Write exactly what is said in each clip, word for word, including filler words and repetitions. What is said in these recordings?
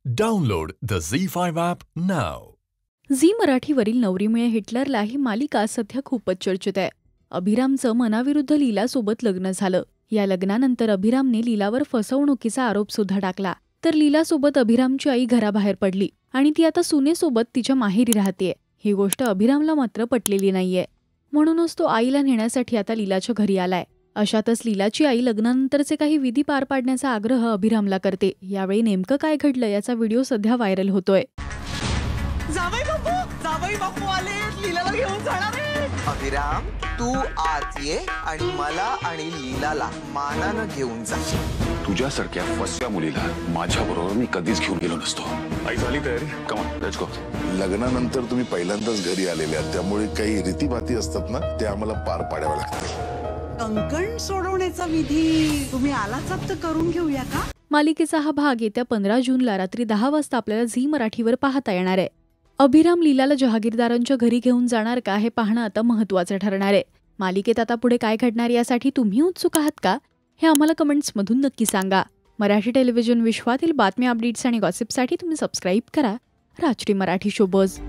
Download the Zee five app now. Zee मराठीवरील नवरी मिळे हिटलरला ही मालिका सध्या खूपच चर्चेत आहे. अभिरामचं मनाविरुद्ध लीलासोबत लग्न झालं. या लग्नानंतर अभिरामने लीलावर फसवणुकीचा आरोप सुद्धा टाकला. तर लीलासोबत अभिरामची आई घराबाहेर पडली आणि ती आता सुनेसोबत तिच्या माहेरी राहतेय. ही गोष्ट अभिरामला मात्र पटलेली नाहीये. म्हणूनच तो आईला नेण्यासाठी आता लीलाच्या घरी आलाय. अशातच लीलाची आई लग्नानंतरचे काही विधी पार पाडण्याचा आग्रह अभिरामला करते. यावेळी नेमकं काय घडलं याचा व्हिडिओ सध्या व्हायरल होतोय. जावई बापू जावई बापू आले, लीलाला घेऊन जाणार आहे. अभिराम, तू आत ये आणि मला आणि लीलाला मानानं घेऊन जा. तुझ्यासारख्या फसव्या मुलीला माझ्या बरोबर मी कधीच घेऊन गेलो नसतो. आई झाली तयारी? Come on, let's go. लग्नानंतर तुम्ही पहिल्यांदाच घरी आलेले आहात, त्यामुळे काही रीतीभाती असतात ना, ते आम्हाला पार पाडाव्या लागतात. कंकण सोडवण्याचा विधी तुम्ही आलाच तर करून घेऊया का? मालिकेचा हा भाग येत्या पंधरा जूनला रात्री दहा वाजता आपल्याला झी मराठीवर पाहता येणार आहे. अभिराम लीलाला जहागीरदारांच्या घरी घेऊन जाणार का हे पाहणं आता महत्त्वाचं ठरणार आहे. मालिकेत आता पुढे काय घडणार यासाठी तुम्ही उत्सुक आहात का? हे आम्हाला कमेंट्समधून नक्की सांगा. मराठी टेलिव्हिजन विश्वातील बातम्या, अपडेट्स आणि गॉसिपसाठी तुम्ही सबस्क्राईब करा Rajshri Marathi showbiz.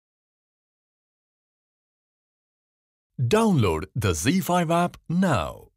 Download the Zee five app now.